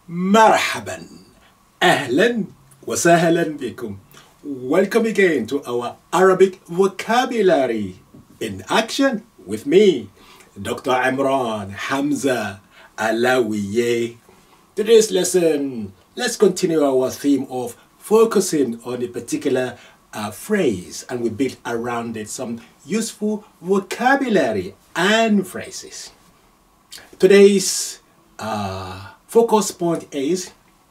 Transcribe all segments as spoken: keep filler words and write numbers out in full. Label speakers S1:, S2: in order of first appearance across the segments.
S1: Marhaban, ahlan wa sahlan bikum. Welcome again to our Arabic vocabulary in action with me, Doctor Imran Hamza Alawiye. Today's lesson, let's continue our theme of focusing on a particular uh, phrase, and we build around it some useful vocabulary and phrases. Today's uh, focus point is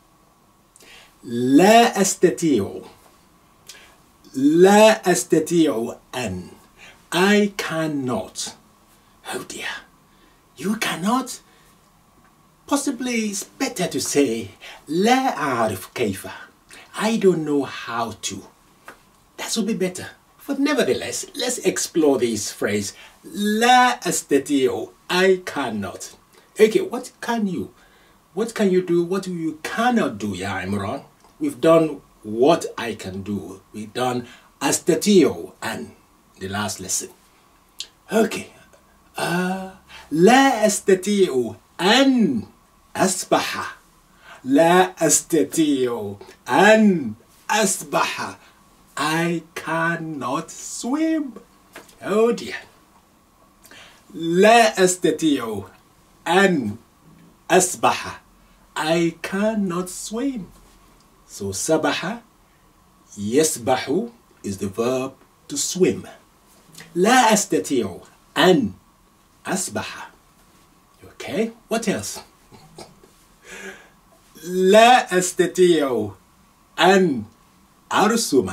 S1: لا أستطيع لا أستطيع أن I cannot. Oh dear, you cannot? Possibly it's better to say لا أعرف كيف. I don't know how to. That would be better. But nevertheless, let's explore this phrase. لا أستطيع, I cannot. Okay, what can you? What can you do? What you cannot do, Ya Imran? We've done what I can do. We've done أستطيع and the last lesson. Okay. Uh, لا أستطيع أن أسبح. لا أستطيع أن أسبح. I cannot swim. Oh dear. لا أستطيع أن أسبح. I cannot swim. So سبح, يسبح is the verb to swim. لا أستطيع أن أسبح. Okay, what else? لا أستطيع أن أرسم.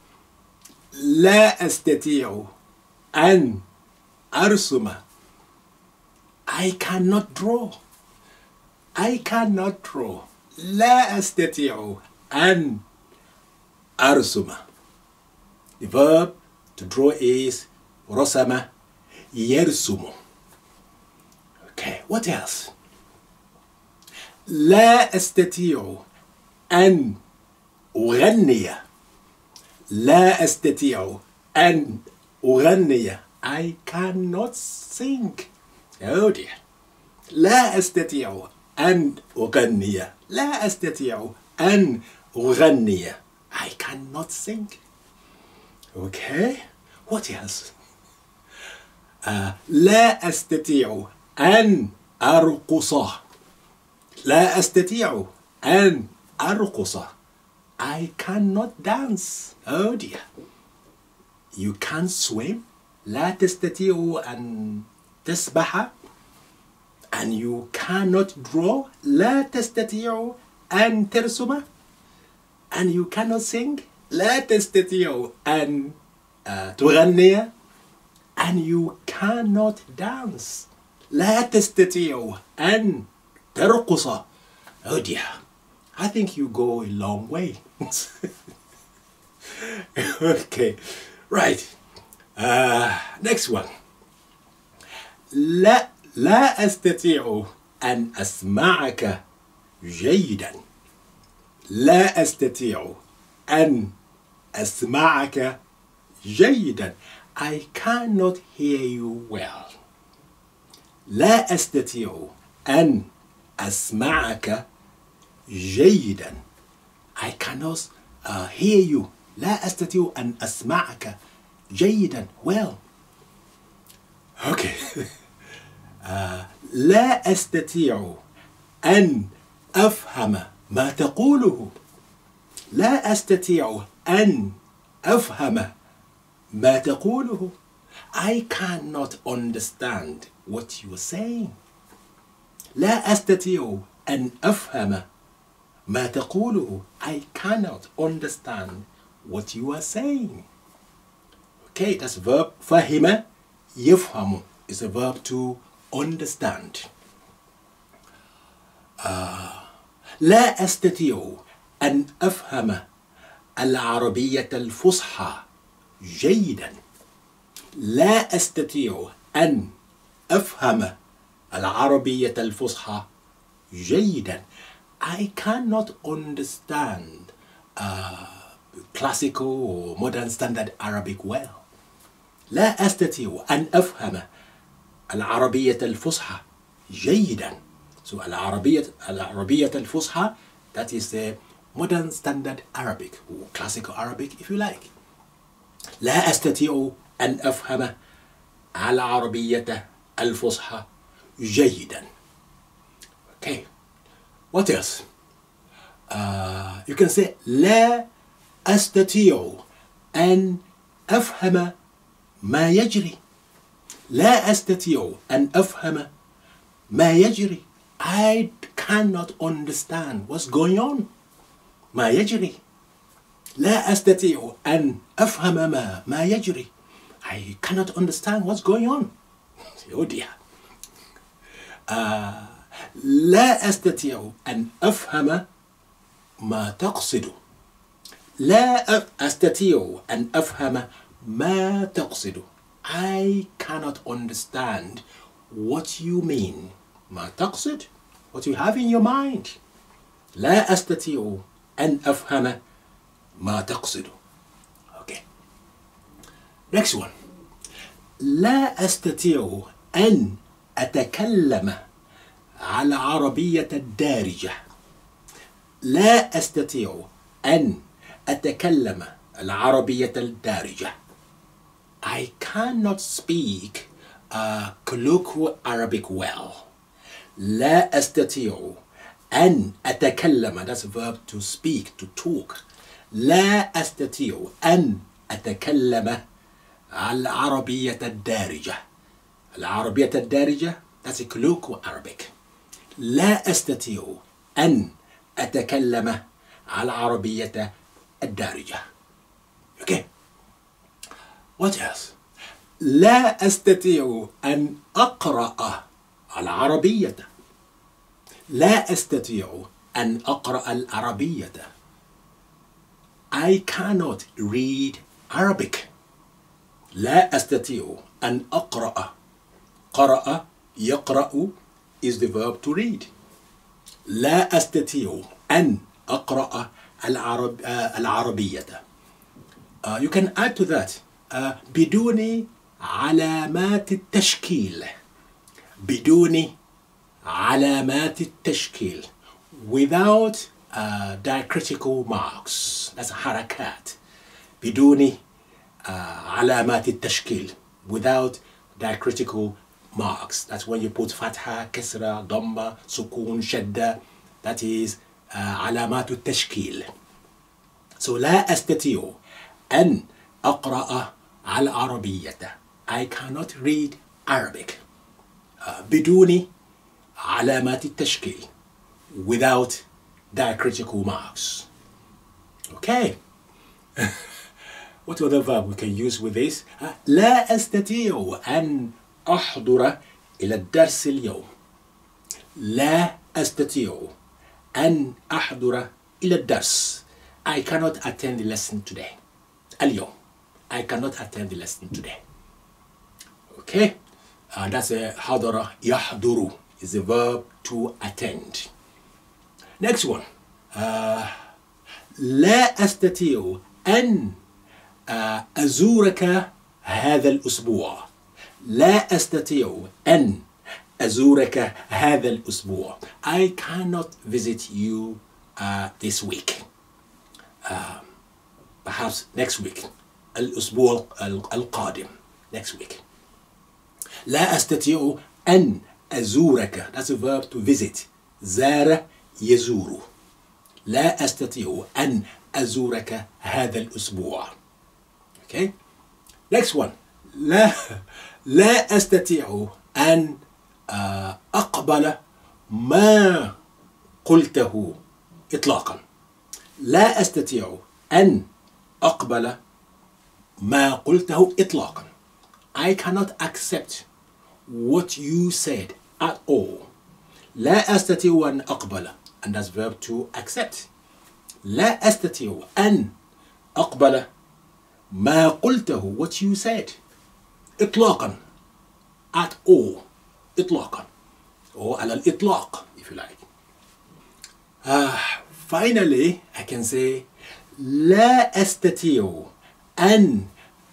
S1: لا أستطيع أن أرسم. I cannot draw. I cannot draw. لا أستطيع أن أرسم. The verb to draw is رسم يرسم. Okay, what else? لا أستطيع أن أغني. لا أستطيع أن أغني. I cannot sing. Oh dear. لا أستطيع أن أغني. لا أستطيع أن أغني. I cannot sing. Okay. What else? Uh, لا أستطيع أن أرقص. لا أستطيع أن أرقص. I cannot dance. Oh dear. You can't swim. لا تستطيع أن تسبح. And you cannot draw. لا تستطيع أن ترسم. And you cannot sing. لا تستطيع أن uh, تغني. And you cannot dance. لا تستطيع أن ترقص. Oh dear. I think you go a long way. Okay. Right. Uh, next one. لا لا أستطيع أن أسمعك جيدا. لا أستطيع أن أسمعك جيدا. I cannot hear you well. لا أستطيع أن أسمعك جيدا. I cannot uh, hear you. لا أستطيع أن أسمعك جيدا. Well. Okay. uh, لا أستطيع أن أفهم ما تقوله. لا أستطيع أن أفهم ما تقوله. I cannot understand what you are saying. لا أستطيع أن أفهم ما تقوله. I cannot understand what you are saying. Okay, that's verb. فهم يفهم is a verb to understand. Uh, لا أستطيع أن أفهم العربية الفصحى جيدا. لا أستطيع أن أفهم العربية الفصحى جيدا. I cannot understand uh, classical or modern standard Arabic well. لا أستطيع أن أفهم العربية الفصحى جيدا. So العربية العربية الفصحى, that is the modern standard Arabic or classical Arabic if you like. لا أستطيع أن أفهم العربية الفصحى جيدا. Okay, what else? Uh, you can say لا أستطيع أن أفهم ما يجري. لا أستطيع أن أفهم ما يجري. I cannot understand what's going on. ما يجري. لا أستطيع أن أفهم ما ما يجري. I cannot understand what's going on. Oh dear. Uh, لا أستطيع أن أفهم ما تقصد. لا أستطيع أن أفهم ما تقصد. I cannot understand what you mean. ما تقصد, what you have in your mind. لا أستطيع أن أفهم ما تقصد. Okay. Next one. لا أستطيع أن أتكلم على العربية الدارجة. لا أستطيع أن أتكلم العربية الدارجة. I cannot speak uh, colloquial Arabic well. لا أستطيع أن أتكلم, that's a verb to speak, to talk. لا أستطيع أن أتكلم العربية الدارجة. العربية الدارجة, that's a colloquial Arabic. لا أستطيع أن أتكلم العربية الدارجة. Okay. What else? لا أستطيع أن أقرأ العربية. لا أستطيع أن أقرأ العربية. I cannot read Arabic. لا أستطيع أن أقرأ. قرأ, يقرأ is the verb to read. لا أستطيع أن أقرأ العرب, uh, العربية. Uh, you can add to that uh, بدون علامات التشكيل. بدون علامات التشكيل. Without uh, diacritical marks. That's حركات. بدون uh, علامات التشكيل. Without diacritical marks. That's when you put فتحة, كسرة, ضمة, سكون, شدة. That is uh, علامات التشكيل. So لا أستطيع أن أقرأ العربية. I cannot read Arabic. Uh, بدون علامات التشكيل. Without diacritical marks. Okay. What other verb we can use with this? Uh, لا أستطيع أن أحضر إلى الدرس اليوم. لا أستطيع أن أحضر إلى الدرس. I cannot attend the lesson today. اليوم. I cannot attend the lesson today. Okay. Uh, that's a حضر يحضر is a verb to attend. Next one. Uh, لا أستطيع أن uh, أزورك هذا الأسبوع. لا أستطيع أن أزورك هذا الأسبوع. I cannot visit you uh, this week. Uh, perhaps next week. الأسبوع القادم. Next week. لا أستطيع أن أزورك. That's a verb to visit. زار يزور. لا أستطيع أن أزورك هذا الأسبوع. Okay. Next one. لا لا أستطيع أن أقبل ما قلته إطلاقا. لا أستطيع أن أقبل ما قلته إطلاقا. I cannot accept what you said at all. لا أستطيع أن أقبل, and that's verb to accept. لا أستطيع أن أقبل ما قلته, what you said. إطلاقا. At all. إطلاقا. Or على الإطلاق, if you like. Uh, finally, I can say لا أستطيع أن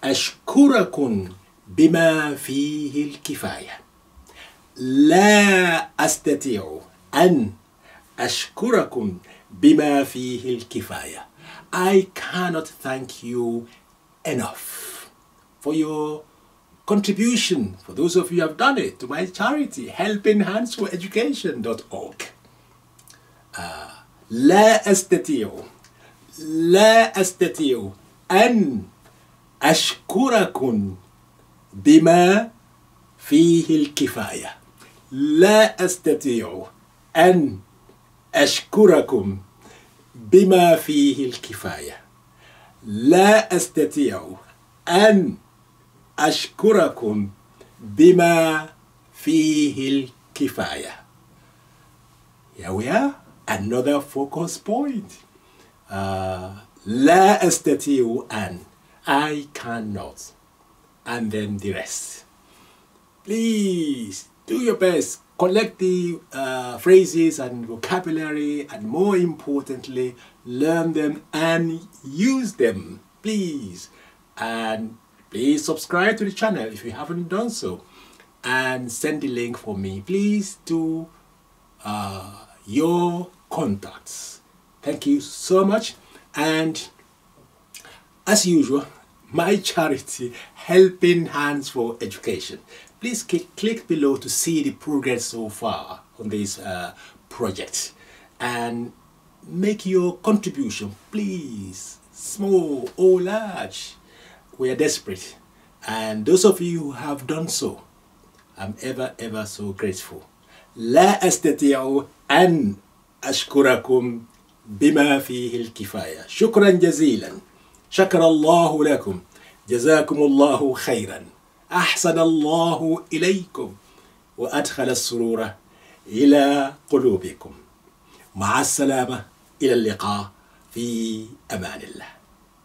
S1: أشكركم بما فيه الكفاية. لا أستطيع أن أشكركم بما فيه الكفاية. I cannot thank you enough for your contribution, for those of you who have done it, to my charity, helping hands for education dot org. Uh, لا أستطيع لا أستطيع أن أشكركم بما فيه الكفاية. لا أستطيع أن أشكركم بما فيه الكفاية. لا أستطيع أن أشكركم بما فيه الكفاية. Here we are, another focus point. Uh, لا أستطيع أن, I cannot, and then the rest. Please do your best. Collect the uh, phrases and vocabulary, and more importantly, learn them and use them, please. And please subscribe to the channel if you haven't done so, and send the link for me, please, to uh, your contacts. Thank you so much. And as usual, my charity, Helping Hands for Education. Please click, click below to see the progress so far on this uh, project, and make your contribution, please, small or large. We are desperate, and those of you who have done so, I'm ever ever so grateful. لا أستطيع أن أشكركم بما فيه الكفاية. شكرا جزيلا. شكر الله لكم. جزاكم الله خيرا. أحسن الله إليكم وأدخل السرور إلى قلوبكم. مع السلامة، إلى اللقاء في أمان الله.